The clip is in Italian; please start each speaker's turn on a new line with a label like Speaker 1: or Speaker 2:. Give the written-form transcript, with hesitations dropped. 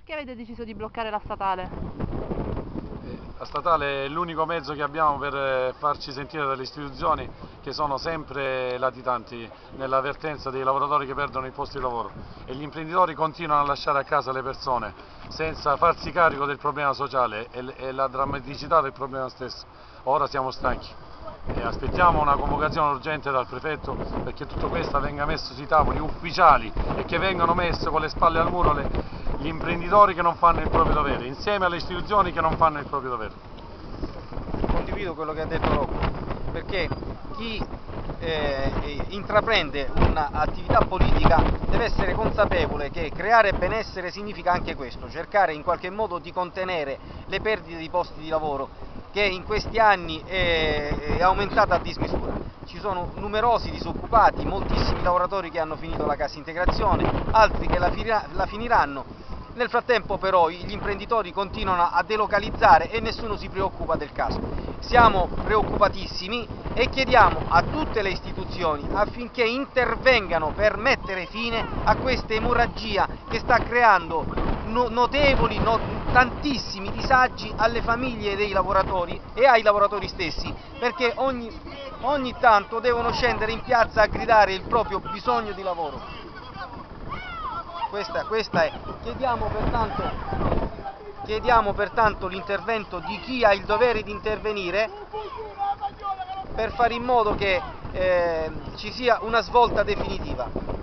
Speaker 1: Perché avete deciso di bloccare la statale?
Speaker 2: La statale è l'unico mezzo che abbiamo per farci sentire dalle istituzioni, che sono sempre latitanti nell'avvertenza dei lavoratori che perdono i posti di lavoro, e gli imprenditori continuano a lasciare a casa le persone senza farsi carico del problema sociale e la drammaticità del problema stesso. Ora siamo stanchi e aspettiamo una convocazione urgente dal prefetto perché tutto questo venga messo sui tavoli ufficiali e che vengano messi con le spalle al muro gli imprenditori che non fanno il proprio dovere, insieme alle istituzioni che non fanno il proprio dovere.
Speaker 3: Condivido quello che ha detto Rocco, perché chi intraprende un'attività politica deve essere consapevole che creare benessere significa anche questo, cercare in qualche modo di contenere le perdite di posti di lavoro che in questi anni è aumentata a dismisura. Ci sono numerosi disoccupati, moltissimi lavoratori che hanno finito la cassa integrazione, altri che la finiranno. Nel frattempo però gli imprenditori continuano a delocalizzare e nessuno si preoccupa del caso. Siamo preoccupatissimi e chiediamo a tutte le istituzioni affinché intervengano per mettere fine a questa emorragia che sta creando notevoli, tantissimi disagi alle famiglie dei lavoratori e ai lavoratori stessi, perché ogni tanto devono scendere in piazza a gridare il proprio bisogno di lavoro. Questa è. Chiediamo pertanto l'intervento di chi ha il dovere di intervenire per fare in modo che ci sia una svolta definitiva.